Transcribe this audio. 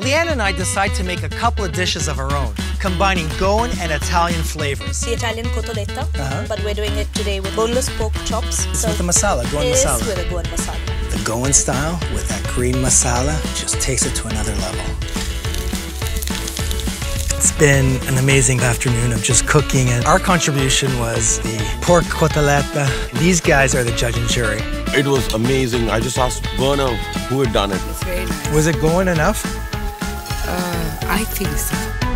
Leanne and I decide to make a couple of dishes of our own, combining Goan and Italian flavors. The Italian cotoletta, but we're doing it today with boneless pork chops. It's with the masala, Goan masala. It is with a Goan masala. The Goan style with that green masala just takes it to another level. It's been an amazing afternoon of just cooking, and our contribution was the pork cotoletta. These guys are the judge and jury. It was amazing. I just asked Verna who had done it. It's very nice. Was it Goan enough? I think so.